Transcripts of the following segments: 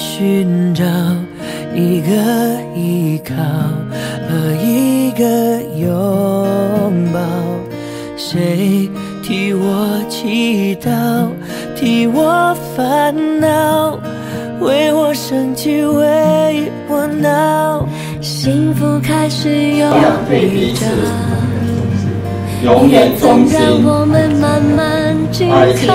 寻找一个依靠和一个拥抱。谁替我祈祷，替我烦恼，为我生气，为我闹。幸福开始有预兆，缘分让我们慢慢紧靠，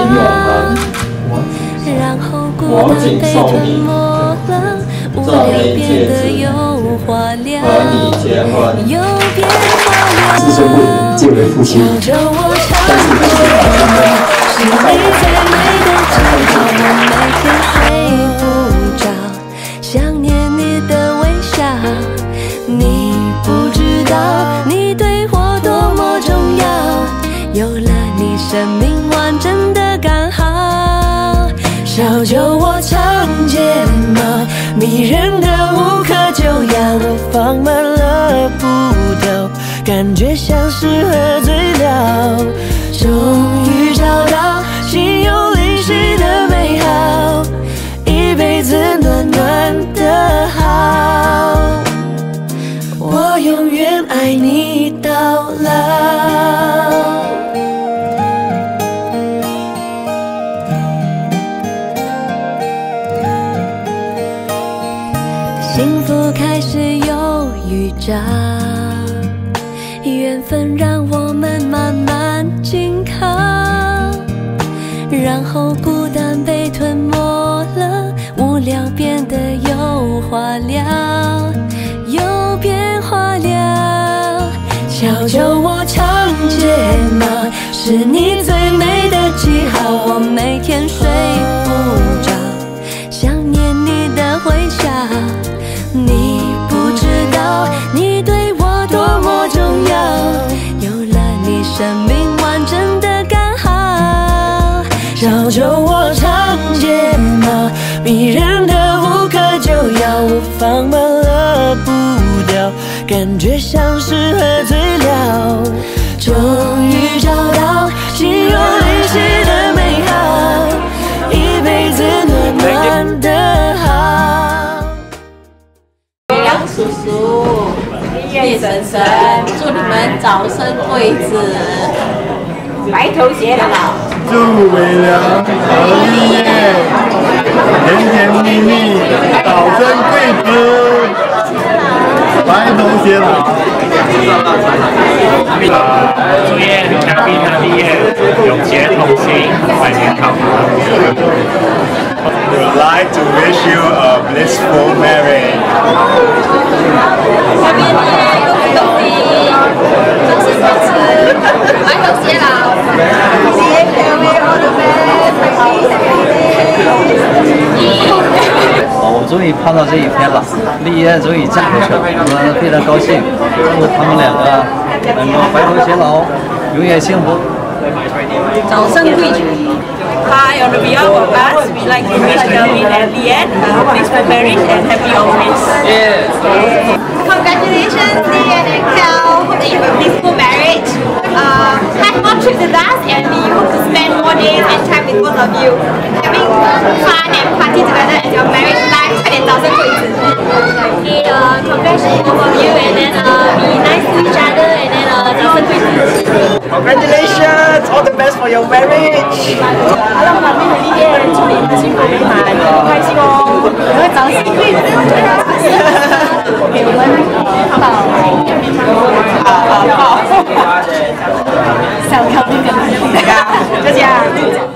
然后孤单被吞没了，无聊变得有话聊，有变化了。求求我唱歌，是你最美的记号，我每天睡不着，想念你的微笑。你不知道，你对我多么重要，有了你，生命完整的刚好。小酒窝长睫毛，迷人的无可救药，我放慢了步调，感觉像是喝醉了。终于找到心有灵犀的美好，一辈子暖暖的好，我永远爱你到老。幸福开始有预兆，缘分让我们慢慢紧靠，然后孤单被吞没了，无聊变得有话聊，有变化了。小酒窝长睫毛，是你最美的记号，我每天睡不着，想念你的微笑。你不知道，你对我多么重要，有了你，生命完整的刚好。小酒窝长睫毛，迷人的无可救药，我放慢了步调，感觉像是喝醉了。终于找到心有灵犀的美好，一辈子暖暖的好。 叔叔、叶婶婶，祝你们早生贵子，白头偕老。 祝伟良和立业甜甜蜜蜜，早生贵子，白头偕老。 祝愿嘉宾和立业永结同心，百年好合。 We would like to wish you a blissful marriage. 我们终于盼到这一天了，立业终于嫁过去了，我们非常高兴，祝他们两个能够白头偕老，永远幸福。 早生贵子。Hi, on behalf of us, we'd like to wish Kelvin and Liyan a blissful marriage and happy always. Yes. Congratulations, Liyan and Kel. Hope that you have a blissful marriage. Have more trips with us, and we hope to spend more days and time with both of you, having fun and party together as your marriage life 快点早生贵子. Okay, congratulations both of you, and then be nice to each other, and then 早生贵子. Congratulations, all the best for your marriage. Hello, 马妹和立业，祝你们幸福美满，开心哦！然后早生贵子，给我们抱，小康那个，就这样。